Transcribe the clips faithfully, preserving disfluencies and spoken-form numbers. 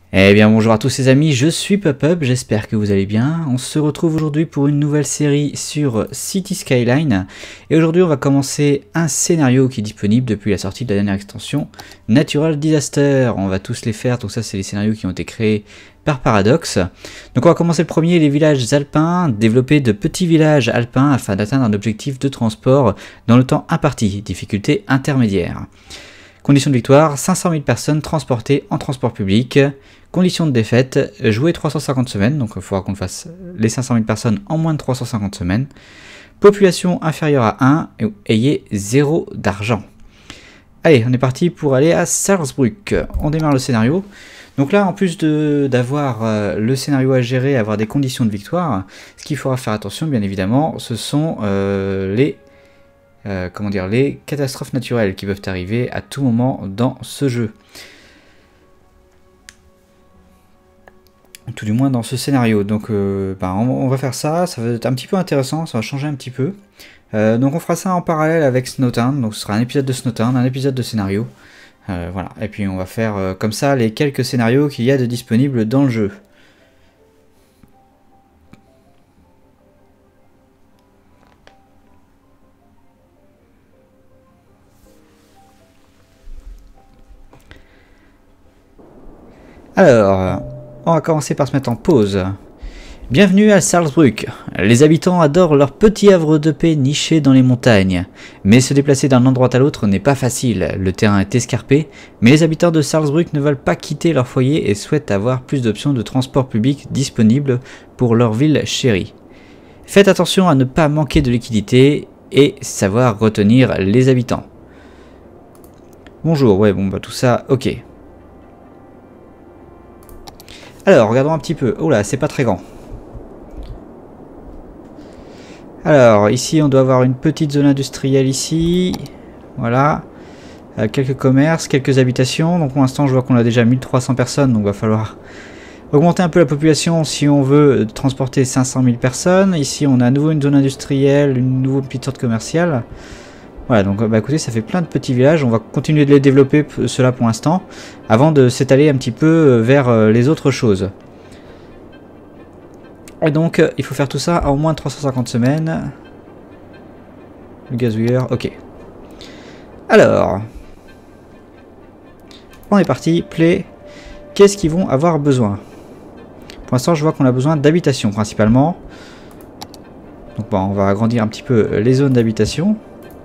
Eh bien bonjour à tous les amis, je suis PopUp, j'espère que vous allez bien. On se retrouve aujourd'hui pour une nouvelle série sur City Skyline. Et aujourd'hui on va commencer un scénario qui est disponible depuis la sortie de la dernière extension, Natural Disaster. On va tous les faire, donc ça c'est les scénarios qui ont été créés par Paradox. Donc on va commencer le premier, les villages alpins, développer de petits villages alpins afin d'atteindre un objectif de transport dans le temps imparti, difficulté intermédiaire. Condition de victoire, cinq cent mille personnes transportées en transport public. Condition de défaite, jouer trois cent cinquante semaines, donc il faudra qu'on fasse les cinq cent mille personnes en moins de trois cent cinquante semaines. Population inférieure à un, et ayez zéro d'argent. Allez, on est parti pour aller à Salzbrück. On démarre le scénario. Donc là, en plus d'avoir euh, le scénario à gérer, avoir des conditions de victoire, ce qu'il faudra faire attention, bien évidemment, ce sont euh, les... Euh, comment dire, les catastrophes naturelles qui peuvent arriver à tout moment dans ce jeu. Tout du moins dans ce scénario. Donc euh, bah, on, on va faire ça, ça va être un petit peu intéressant, ça va changer un petit peu. Euh, donc on fera ça en parallèle avec Snowtown, donc ce sera un épisode de Snowtown, un épisode de scénario. Euh, voilà, et puis on va faire euh, comme ça les quelques scénarios qu'il y a de disponibles dans le jeu. Alors, on va commencer par se mettre en pause. Bienvenue à Salzbrück. Les habitants adorent leur petit havre de paix niché dans les montagnes. Mais se déplacer d'un endroit à l'autre n'est pas facile. Le terrain est escarpé, mais les habitants de Salzbrück ne veulent pas quitter leur foyer et souhaitent avoir plus d'options de transport public disponibles pour leur ville chérie. Faites attention à ne pas manquer de liquidité et savoir retenir les habitants. Bonjour, ouais, bon bah tout ça, ok. Alors, regardons un petit peu. Oh là, c'est pas très grand. Alors, ici, on doit avoir une petite zone industrielle ici. Voilà. Euh, quelques commerces, quelques habitations. Donc, pour l'instant, je vois qu'on a déjà mille trois cents personnes. Donc, il va falloir augmenter un peu la population si on veut transporter cinq cent mille personnes. Ici, on a à nouveau une zone industrielle, une nouvelle petite sorte commerciale. Voilà, donc bah écoutez, ça fait plein de petits villages, on va continuer de les développer, cela pour l'instant, avant de s'étaler un petit peu vers les autres choses. Et donc, il faut faire tout ça à au moins trois cent cinquante semaines. Le gazouilleur, ok. Alors, on est parti, play. Qu'est-ce qu'ils vont avoir besoin? Pour l'instant, je vois qu'on a besoin d'habitation principalement. Donc bon, on va agrandir un petit peu les zones d'habitation.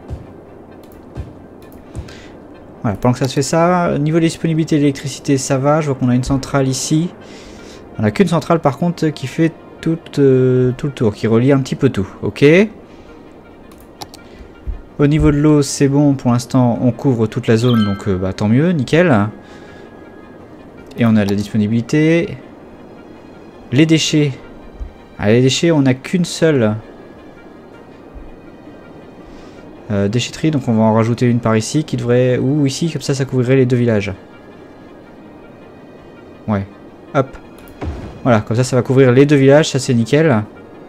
Voilà, pendant que ça se fait ça, niveau de disponibilité d'électricité, ça va. Je vois qu'on a une centrale ici. On n'a qu'une centrale par contre qui fait tout, euh, tout le tour, qui relie un petit peu tout. Ok. Au niveau de l'eau, c'est bon. Pour l'instant, on couvre toute la zone, donc euh, bah, tant mieux, nickel. Et on a de la disponibilité. Les déchets. Ah, les déchets, on n'a qu'une seule. Euh, déchetterie, donc on va en rajouter une par ici qui devrait, ou ici, comme ça ça couvrirait les deux villages. Ouais, hop, voilà, comme ça ça va couvrir les deux villages, ça c'est nickel.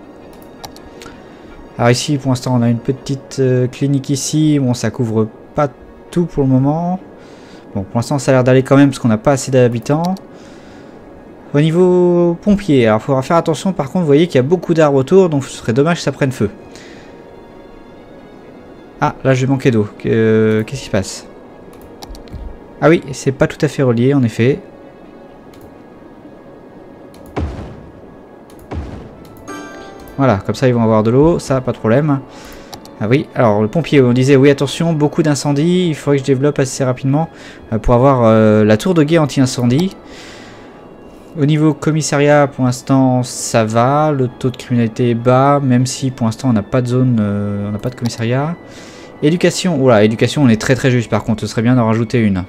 Alors ici pour l'instant on a une petite euh, clinique ici, bon ça couvre pas tout pour le moment. Bon pour l'instant ça a l'air d'aller quand même parce qu'on n'a pas assez d'habitants. Au niveau pompier, alors il faudra faire attention par contre, vous voyez qu'il y a beaucoup d'arbres autour, donc ce serait dommage que ça prenne feu. Ah, là j'ai manqué d'eau. Euh, Qu'est-ce qui se passe? Ah oui, c'est pas tout à fait relié en effet. Voilà, comme ça ils vont avoir de l'eau, ça pas de problème. Ah oui, alors le pompier, on disait oui attention, beaucoup d'incendies, il faudrait que je développe assez rapidement euh, pour avoir euh, la tour de guet anti-incendie. Au niveau commissariat, pour l'instant ça va, le taux de criminalité est bas, même si pour l'instant on n'a pas de zone, euh, on n'a pas de commissariat. Éducation, voilà, éducation on est très très juste par contre, ce serait bien d'en rajouter une.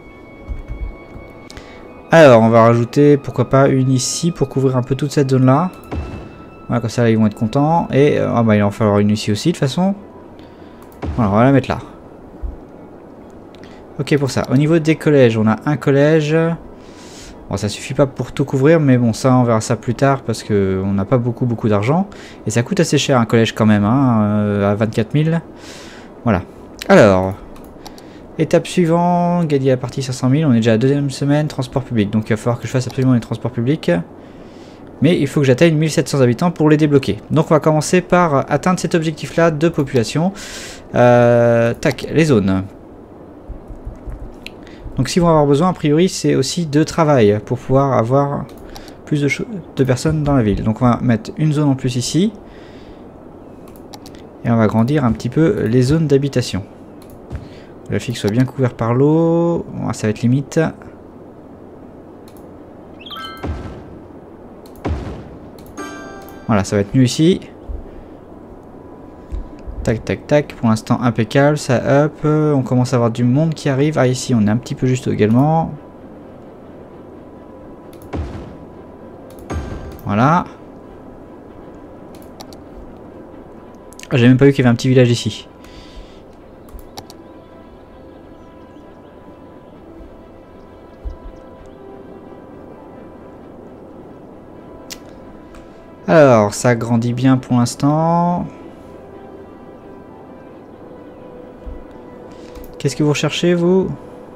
Alors on va rajouter pourquoi pas une ici pour couvrir un peu toute cette zone là. Voilà, comme ça là, ils vont être contents. Et euh, ah bah, il va en falloir une ici aussi de toute façon. Voilà, on va la mettre là. Ok pour ça. Au niveau des collèges, on a un collège. Bon ça suffit pas pour tout couvrir, mais bon ça on verra ça plus tard parce que on n'a pas beaucoup beaucoup d'argent. Et ça coûte assez cher un collège quand même, hein, euh, à vingt-quatre mille. Voilà. Alors, Étape suivante, gagner la partie cinq cent mille, on est déjà à la deuxième semaine, transport public. Donc il va falloir que je fasse absolument les transports publics. Mais il faut que j'atteigne mille sept cents habitants pour les débloquer. Donc on va commencer par atteindre cet objectif là de population. Euh, tac, les zones. Donc s'ils vont avoir besoin, a priori, c'est aussi de travail pour pouvoir avoir plus de, de personnes dans la ville. Donc on va mettre une zone en plus ici. Et on va agrandir un petit peu les zones d'habitation. Le fixe soit bien couvert par l'eau. Bon, ça va être limite. Voilà, ça va être mieux ici. Tac, tac, tac. Pour l'instant, impeccable. Ça up. On commence à avoir du monde qui arrive. Ah, ici, on est un petit peu juste également. Voilà. Ah, j'ai même pas vu qu'il y avait un petit village ici. Alors, ça grandit bien pour l'instant. Qu'est-ce que vous recherchez, vous?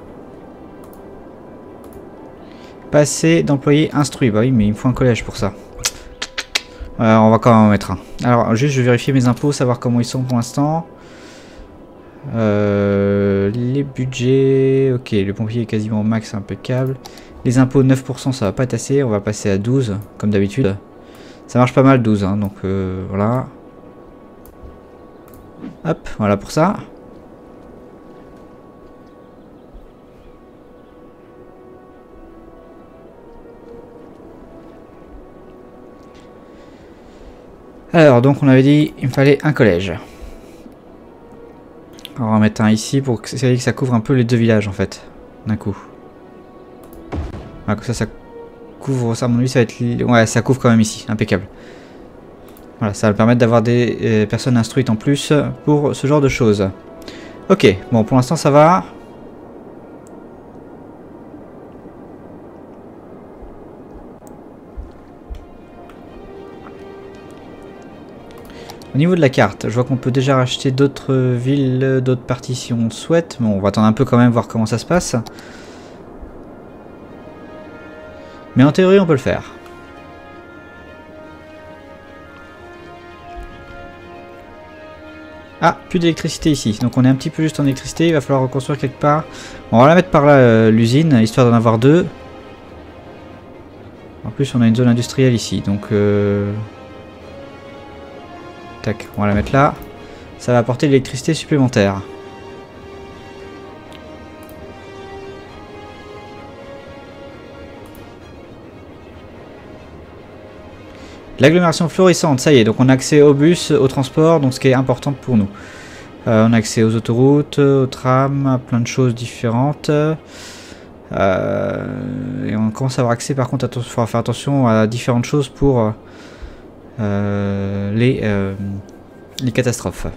Passer d'employés instruits. Bah oui, mais il me faut un collège pour ça. Euh, on va quand même en mettre un. Alors, juste, je vais vérifier mes impôts, savoir comment ils sont pour l'instant. Euh, les budgets... Ok, le pompier est quasiment au max, impeccable. Les impôts, neuf pour cent, ça va pas être assez. On va passer à douze, comme d'habitude. Ça marche pas mal, douze, hein, donc euh, voilà. Hop, voilà pour ça. Alors, donc on avait dit il me fallait un collège. Alors, on va mettre un ici pour que ça couvre un peu les deux villages en fait, d'un coup. Voilà, comme ça, ça couvre ça, à mon avis, ça va être... Ouais, ça couvre quand même ici, impeccable. Voilà, ça va permettre d'avoir des euh, personnes instruites en plus pour ce genre de choses. Ok, bon, pour l'instant ça va. Au niveau de la carte, je vois qu'on peut déjà racheter d'autres villes, d'autres parties si on souhaite. Bon, on va attendre un peu quand même, voir comment ça se passe. Mais en théorie, on peut le faire. Ah, plus d'électricité ici. Donc on est un petit peu juste en électricité. Il va falloir reconstruire quelque part. Bon, on va la mettre par là, euh, l'usine, histoire d'en avoir deux. En plus, on a une zone industrielle ici. Donc... Euh... Tac, on va la mettre là. Ça va apporter de l'électricité supplémentaire. L'agglomération florissante, ça y est, donc on a accès aux bus, au transport, donc ce qui est important pour nous. Euh, on a accès aux autoroutes, aux trams, à plein de choses différentes. Euh, et on commence à avoir accès, par contre, il faudra faire attention à différentes choses pour euh, les, euh, les catastrophes.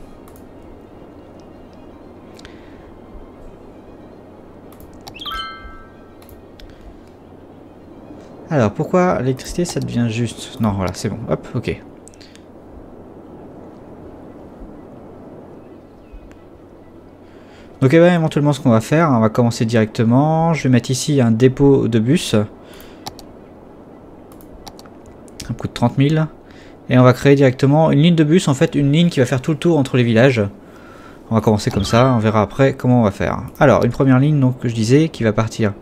Alors, pourquoi l'électricité, ça devient juste... Non, voilà, c'est bon. Hop, ok. Donc, eh ben, éventuellement, ce qu'on va faire, on va commencer directement. Je vais mettre ici un dépôt de bus. Un coût de trente mille. Et on va créer directement une ligne de bus, en fait, une ligne qui va faire tout le tour entre les villages. On va commencer comme ça, on verra après comment on va faire. Alors, une première ligne, donc, que je disais, qui va partir...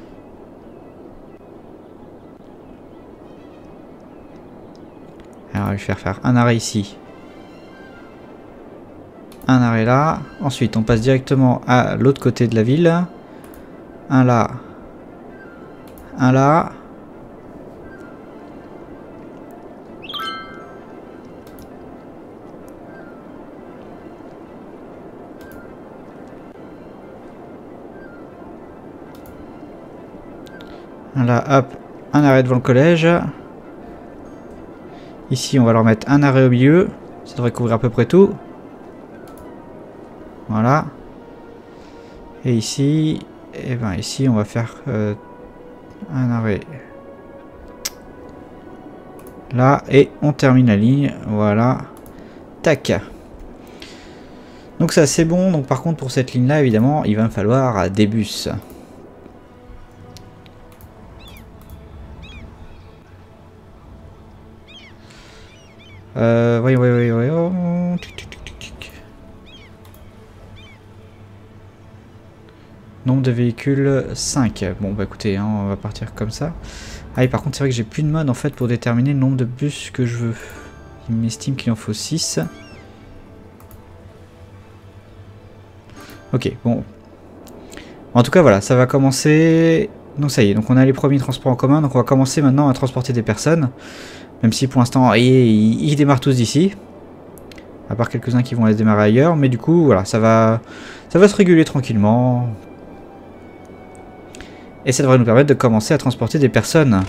Alors, je vais faire faire un arrêt ici. Un arrêt là. Ensuite, on passe directement à l'autre côté de la ville. Un là. Un là. Un là, hop. Un arrêt devant le collège. Ici, on va leur mettre un arrêt au milieu. Ça devrait couvrir à peu près tout. Voilà. Et ici, et ben ici, on va faire euh, un arrêt. Là, et on termine la ligne. Voilà. Tac. Donc c'est assez bon. Donc par contre pour cette ligne là évidemment il va me falloir des bus. Euh, voyons, voyons, voyons. Nombre de véhicules cinq. Bon bah écoutez, hein, on va partir comme ça. Ah et par contre c'est vrai que j'ai plus de mode en fait pour déterminer le nombre de bus que je veux. Il m'estime qu'il en faut six. Ok, bon. En tout cas voilà, ça va commencer. Donc ça y est, donc on a les premiers transports en commun. Donc on va commencer maintenant à transporter des personnes. Même si pour l'instant ils, ils, ils démarrent tous d'ici. À part quelques-uns qui vont aller démarrer ailleurs. Mais du coup voilà, ça va, ça va se réguler tranquillement. Et ça devrait nous permettre de commencer à transporter des personnes.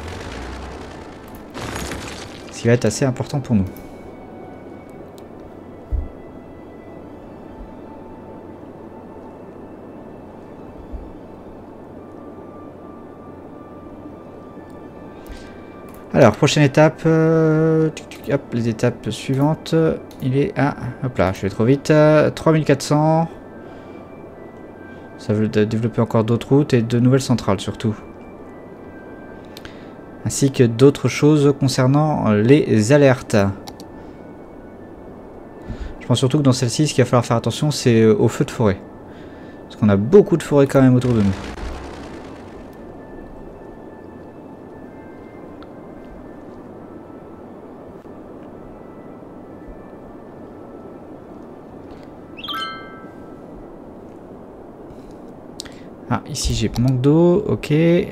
Ce qui va être assez important pour nous. Alors, prochaine étape. Euh, hop, les étapes suivantes. Il est à... Hop là, je vais trop vite. trois mille quatre cents. Ça veut développer encore d'autres routes et de nouvelles centrales surtout. Ainsi que d'autres choses concernant les alertes. Je pense surtout que dans celle-ci, ce qu'il va falloir faire attention, c'est aux feux de forêt. Parce qu'on a beaucoup de forêts quand même autour de nous. Ah, ici j'ai manque d'eau, ok.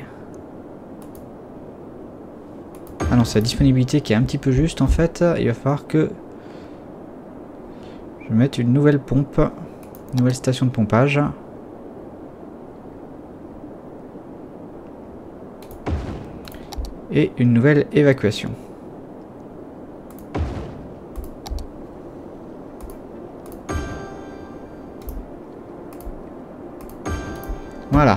Ah non, c'est la disponibilité qui est un petit peu juste en fait. Il va falloir que je mette une nouvelle pompe, une nouvelle station de pompage. Et une nouvelle évacuation. Voilà.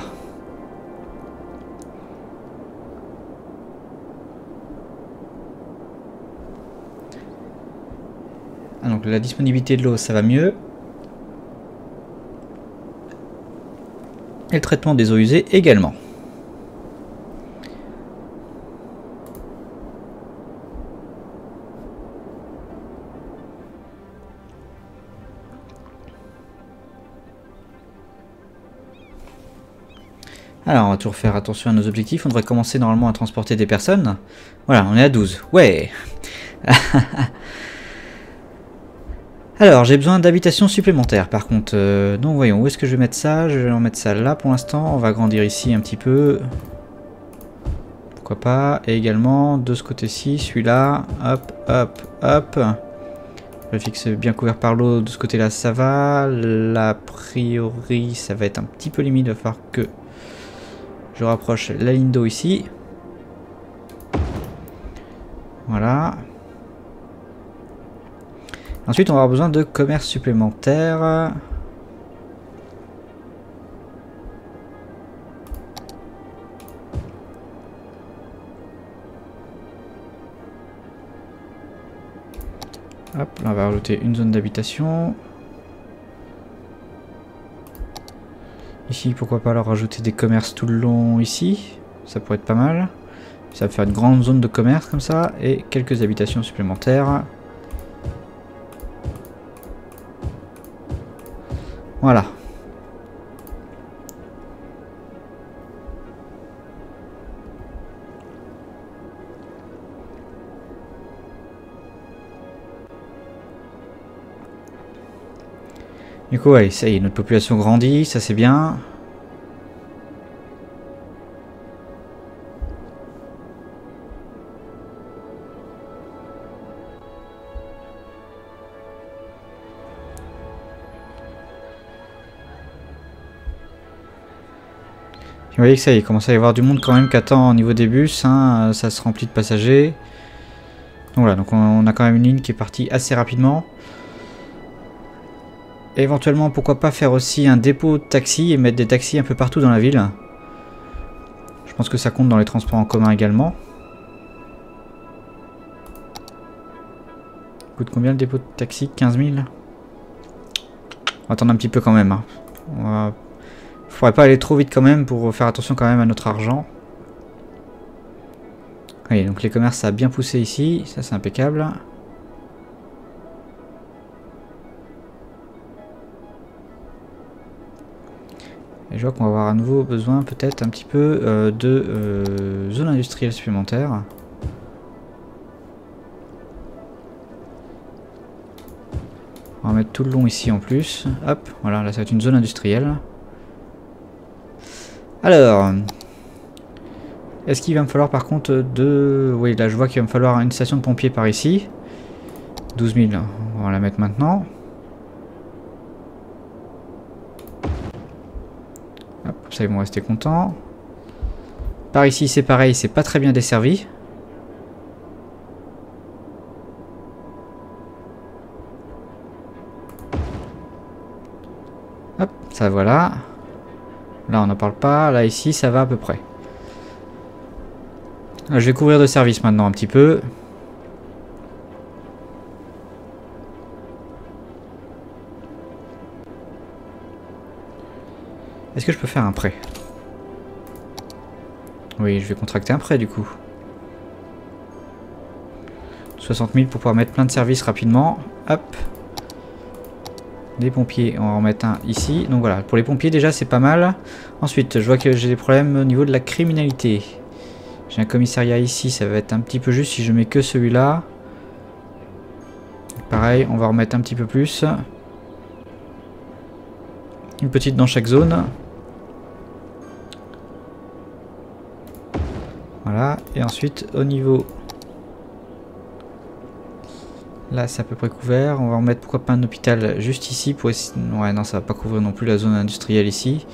Ah, donc la disponibilité de l'eau, ça va mieux. Et le traitement des eaux usées également. Alors, on va toujours faire attention à nos objectifs. On devrait commencer normalement à transporter des personnes. Voilà, on est à douze. Ouais. Alors, j'ai besoin d'habitations supplémentaires. Par contre, euh, donc voyons, où est-ce que je vais mettre ça? Je vais en mettre ça là pour l'instant. On va agrandir ici un petit peu. Pourquoi pas. Et également, de ce côté-ci, celui-là. Hop, hop, hop. Je fixe bien couvert par l'eau. De ce côté-là, ça va. Là, a priori, ça va être un petit peu limite. Il va falloir que je rapproche la ligne d'eau ici. Voilà. Ensuite, on va avoir besoin de commerce supplémentaire. Hop, là, on va rajouter une zone d'habitation. Ici, pourquoi pas leur rajouter des commerces tout le long ici. Ça pourrait être pas mal. Ça va faire une grande zone de commerce comme ça. Et quelques habitations supplémentaires. Voilà. Du coup, ouais, ça y est, notre population grandit, ça c'est bien. Vous voyez que ça y est, il commence à y avoir du monde quand même qui attend au niveau des bus, hein, ça se remplit de passagers. Donc voilà, donc on a quand même une ligne qui est partie assez rapidement. Et éventuellement, pourquoi pas faire aussi un dépôt de taxi et mettre des taxis un peu partout dans la ville. Je pense que ça compte dans les transports en commun également. Coûte combien le dépôt de taxi? quinze mille. On va attendre un petit peu quand même. Hein. On va... Faudrait pas aller trop vite quand même pour faire attention quand même à notre argent. Oui, donc les commerces ça a bien poussé ici, ça c'est impeccable. Et je vois qu'on va avoir à nouveau besoin peut-être un petit peu euh, de euh, zone industrielle supplémentaire. On va mettre tout le long ici en plus. Hop, voilà, là ça va être une zone industrielle. Alors, est-ce qu'il va me falloir par contre de... Oui, là je vois qu'il va me falloir une station de pompiers par ici. douze mille, on va la mettre maintenant. Hop, ça ils vont rester contents. Par ici c'est pareil, c'est pas très bien desservi. Hop, ça voilà. Là on n'en parle pas, là ici ça va à peu près. Là, je vais couvrir de service maintenant un petit peu. Est-ce que je peux faire un prêt? Oui, je vais contracter un prêt du coup. soixante mille pour pouvoir mettre plein de services rapidement. Hop. Des pompiers, on va en mettre un ici. Donc voilà, pour les pompiers déjà c'est pas mal. Ensuite, je vois que j'ai des problèmes au niveau de la criminalité. J'ai un commissariat ici, ça va être un petit peu juste si je mets que celui-là. Pareil, on va remettre un petit peu plus. Une petite dans chaque zone. Voilà, et ensuite au niveau... Là c'est à peu près couvert, on va remettre pourquoi pas un hôpital juste ici pour essayer... Ouais non ça va pas couvrir non plus la zone industrielle ici.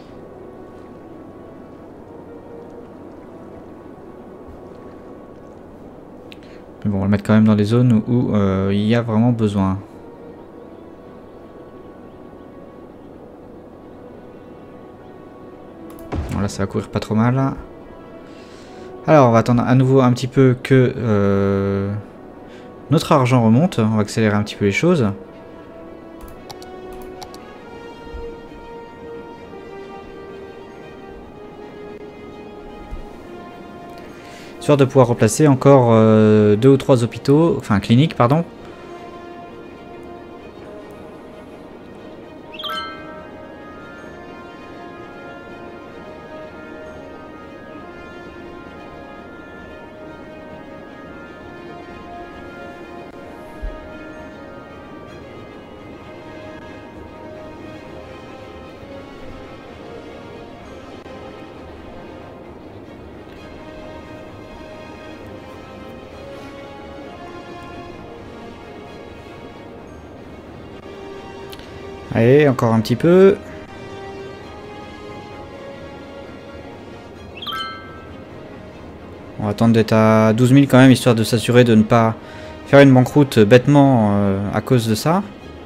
Mais bon on va le mettre quand même dans les zones où, où euh, il y a vraiment besoin. Bon, là ça va couvrir pas trop mal. Alors on va attendre à nouveau un petit peu que... Euh... Notre argent remonte, on va accélérer un petit peu les choses. Histoire de pouvoir remplacer encore euh, deux ou trois hôpitaux, enfin cliniques pardon. Allez, encore un petit peu. On va attendre d'être à douze mille quand même, histoire de s'assurer de ne pas faire une banqueroute bêtement euh, à cause de ça.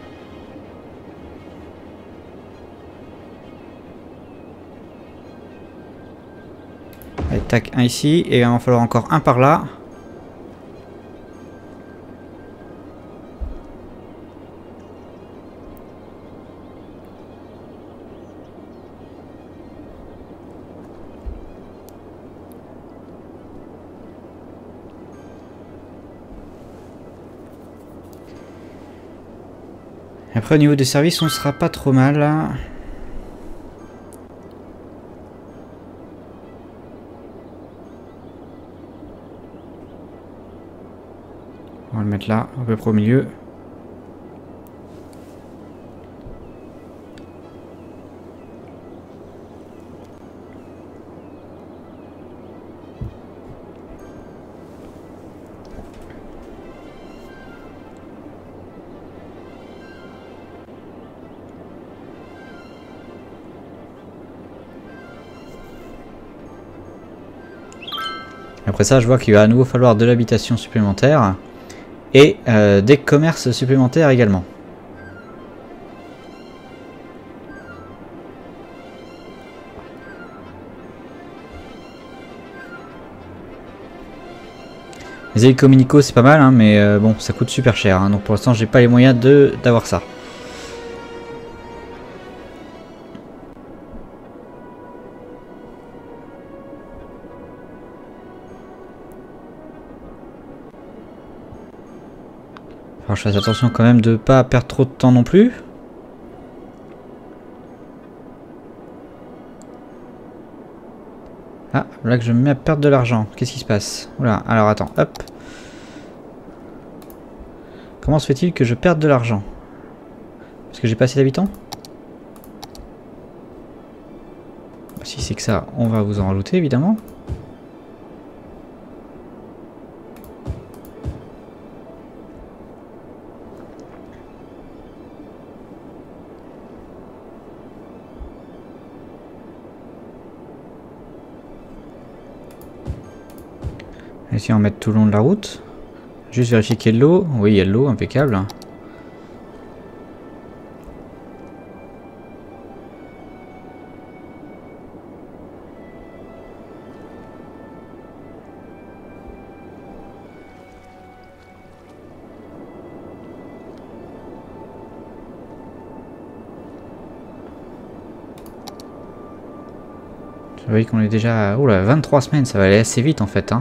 Allez, tac, un ici, et il va en falloir encore un par là. Après au niveau des services on sera pas trop mal. On va le mettre là, à peu près au milieu. Après ça, je vois qu'il va à nouveau falloir de l'habitation supplémentaire et euh, des commerces supplémentaires également. Les hélicos communicaux c'est pas mal, hein, mais euh, bon, ça coûte super cher, hein, donc pour l'instant j'ai pas les moyens de d'avoir ça. Alors je fasse attention quand même de ne pas perdre trop de temps non plus. Ah, là que je me mets à perdre de l'argent. Qu'est-ce qui se passe? Oula, alors attends, hop. Comment se fait-il que je perde de l'argent? Parce que j'ai pas assez d'habitants? Si c'est que ça, on va vous en rajouter évidemment. Ici on va mettre tout le long de la route. Juste vérifier qu'il y a de l'eau. Oui, il y a de l'eau, impeccable. Vous voyez qu'on est déjà... Oula, vingt-trois semaines, ça va aller assez vite en fait. Hein.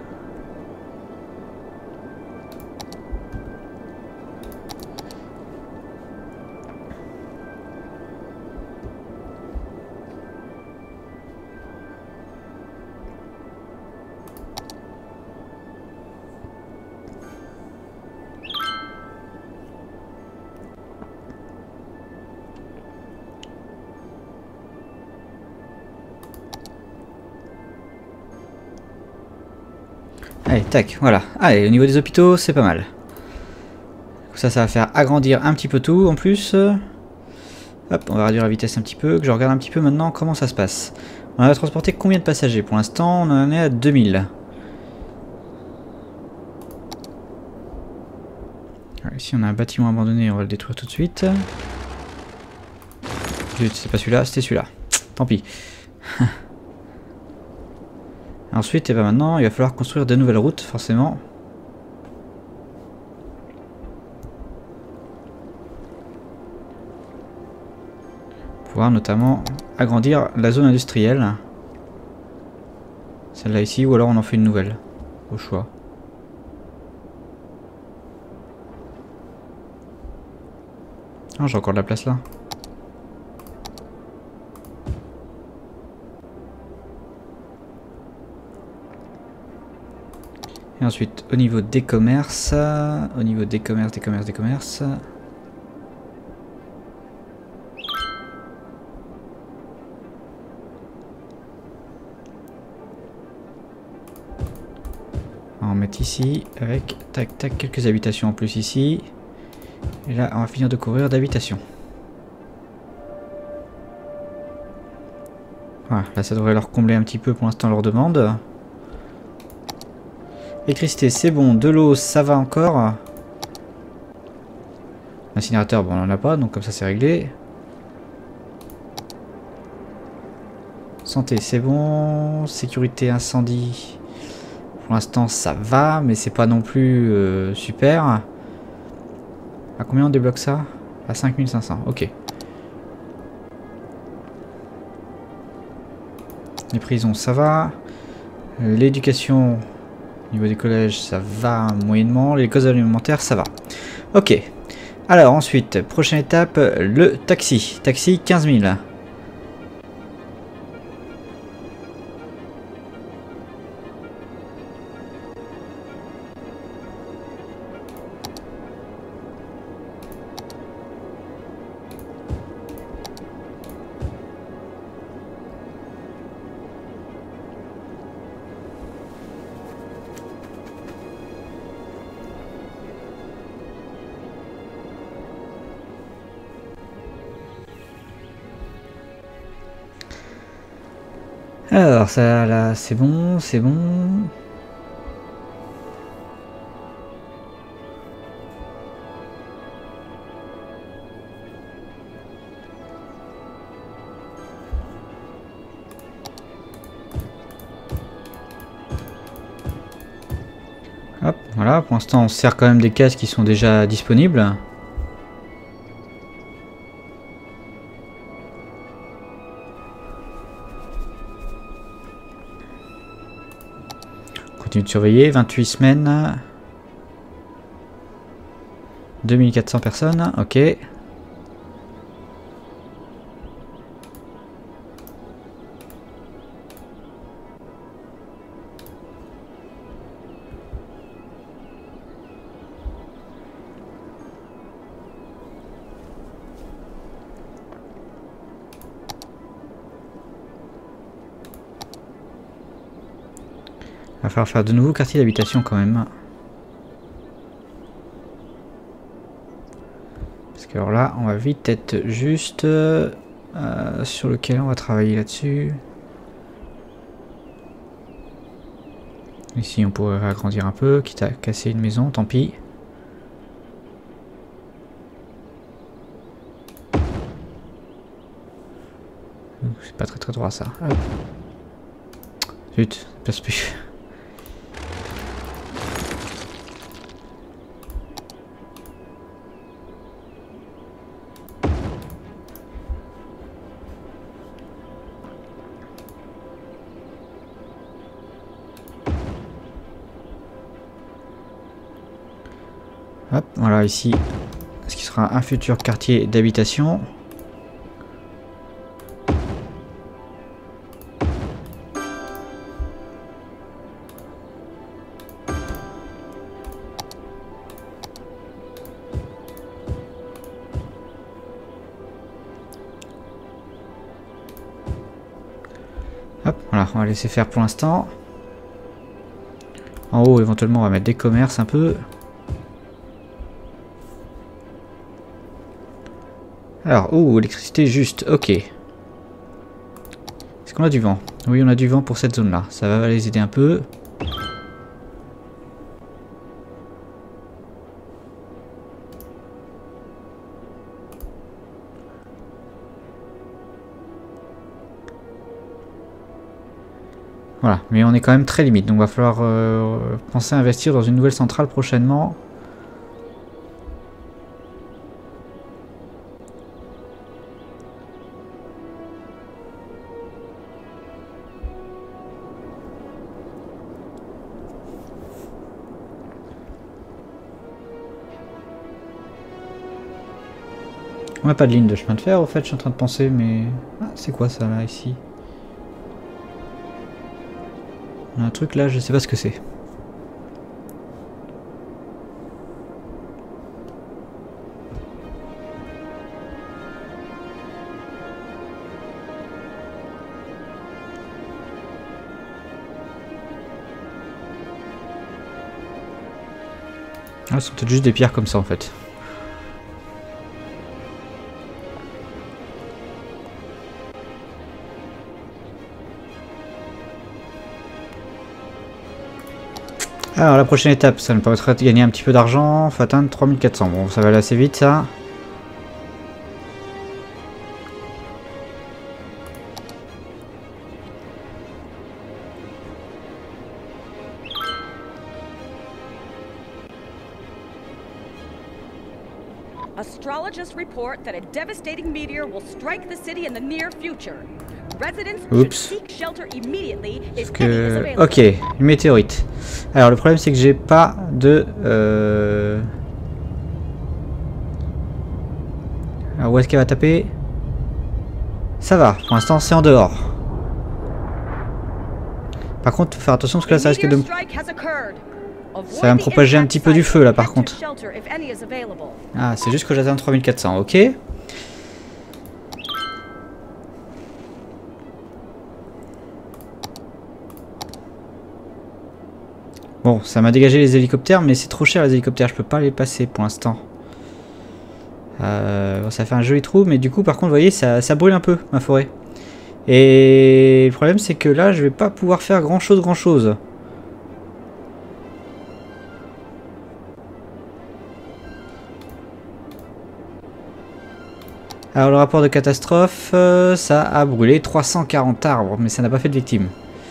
Allez, tac, voilà. Allez, au niveau des hôpitaux, c'est pas mal. Ça, ça va faire agrandir un petit peu tout en plus. Hop, on va réduire la vitesse un petit peu. Que je regarde un petit peu maintenant comment ça se passe. On a transporté combien de passagers? Pour l'instant, on en est à deux mille. Alors, ici, on a un bâtiment abandonné, on va le détruire tout de suite. Zut, c'est pas celui-là, c'était celui-là. Tant pis. Ensuite, et bien maintenant, il va falloir construire de nouvelles routes, forcément. Pour pouvoir notamment agrandir la zone industrielle. Celle-là ici, ou alors on en fait une nouvelle. Au choix. Ah, j'ai encore de la place là. Et ensuite, au niveau des commerces, au niveau des commerces, des commerces, des commerces. On va en mettre ici, avec, tac, tac, quelques habitations en plus ici. Et là, on va finir de couvrir d'habitations. Voilà, là ça devrait leur combler un petit peu pour l'instant leur demande. Électricité, c'est bon. De l'eau, ça va encore. L'incinérateur, bon, on n'en a pas, donc comme ça c'est réglé. Santé, c'est bon. Sécurité, incendie. Pour l'instant, ça va, mais c'est pas non plus euh, super. À combien on débloque ça? À cinq mille cinq cents, ok. Les prisons, ça va. L'éducation... Au niveau des collèges, ça va moyennement. Les causes alimentaires, ça va. Ok. Alors, ensuite, prochaine étape, le taxi. Taxi, quinze mille. Alors ça là c'est bon, c'est bon. Hop, voilà, pour l'instant on sert quand même des cases qui sont déjà disponibles. Continue de surveiller, vingt-huit semaines. deux mille quatre cents personnes, ok. Il va falloir faire de nouveaux quartiers d'habitation quand même. Parce que alors là, on va vite être juste euh, sur lequel on va travailler là-dessus. Ici, on pourrait agrandir un peu, quitte à casser une maison, tant pis. C'est pas très très droit ça. Hop. Zut, ça passe plus. Hop, voilà ici, ce qui sera un futur quartier d'habitation. Hop, voilà, on va laisser faire pour l'instant. En haut, éventuellement, on va mettre des commerces un peu. Alors, oh, électricité juste, ok. Est-ce qu'on a du vent? Oui, on a du vent pour cette zone-là. Ça va les aider un peu. Voilà, mais on est quand même très limite, donc il va falloir euh, penser à investir dans une nouvelle centrale prochainement. On n'a pas de ligne de chemin de fer, au fait, je suis en train de penser, mais... Ah, c'est quoi ça, là, ici? On a un truc là, je sais pas ce que c'est. Ah, c'est peut-être juste des pierres comme ça, en fait. Alors la prochaine étape, ça nous permettra de gagner un petit peu d'argent, il faut atteindre trois mille quatre cents. Bon, ça va aller assez vite ça. Astrologists report that a devastating meteor will strike the city in the near future. Residents should seek shelter immediately if any is available. Ok, une météorite. Alors le problème c'est que j'ai pas de... Euh... Alors où est-ce qu'elle va taper? Ça va, pour l'instant c'est en dehors. Par contre, faut faire attention parce que là ça risque de... Ça va me propager un petit peu du feu là par contre. Ah, c'est juste que j'atteins trois mille quatre cents, ok. Bon, ça m'a dégagé les hélicoptères, mais c'est trop cher les hélicoptères, je peux pas les passer pour l'instant. Euh, bon, ça fait un joli trou, mais du coup par contre, vous voyez, ça, ça brûle un peu ma forêt. Et le problème c'est que là, je vais pas pouvoir faire grand chose, grand chose. Alors le rapport de catastrophe, euh, ça a brûlé trois cent quarante arbres, mais ça n'a pas fait de victimes.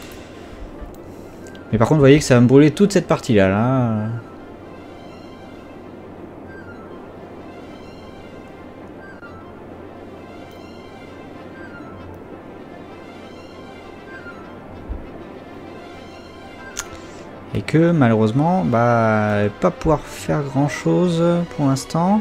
Mais par contre, vous voyez que ça va me brûler toute cette partie-là. Là. Et que malheureusement, bah, pas pouvoir faire grand chose pour l'instant.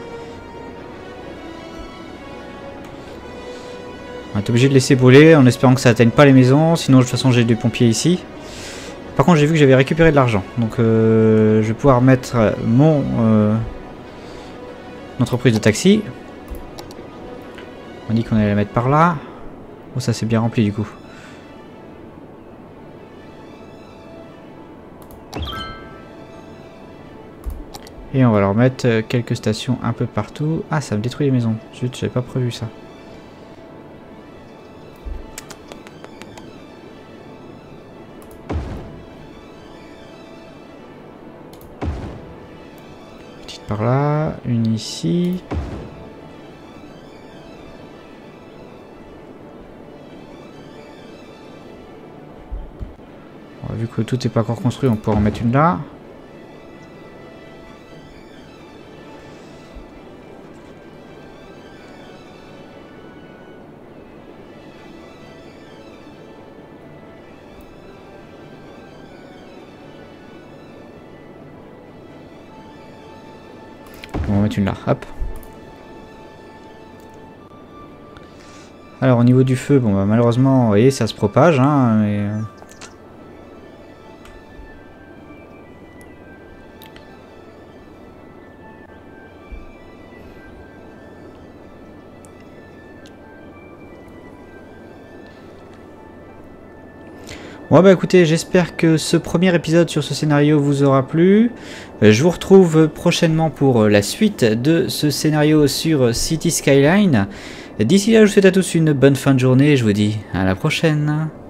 On est obligé de laisser brûler en espérant que ça atteigne pas les maisons. Sinon, de toute façon, j'ai des pompiers ici. Par contre, j'ai vu que j'avais récupéré de l'argent. Donc, euh, je vais pouvoir mettre mon euh, entreprise de taxi. On dit qu'on allait la mettre par là. Oh, ça c'est bien rempli du coup. Et on va leur mettre quelques stations un peu partout. Ah, ça me détruit les maisons. Zut, j'avais pas prévu ça. Petite par là, une ici. Bon, vu que tout n'est pas encore construit, on peut en mettre une là. On va mettre une là, hop. Alors au niveau du feu, bon bah malheureusement, vous voyez, ça se propage, hein, mais... Bon bah écoutez, j'espère que ce premier épisode sur ce scénario vous aura plu. Je vous retrouve prochainement pour la suite de ce scénario sur City Skyline. D'ici là, je vous souhaite à tous une bonne fin de journée et je vous dis à la prochaine.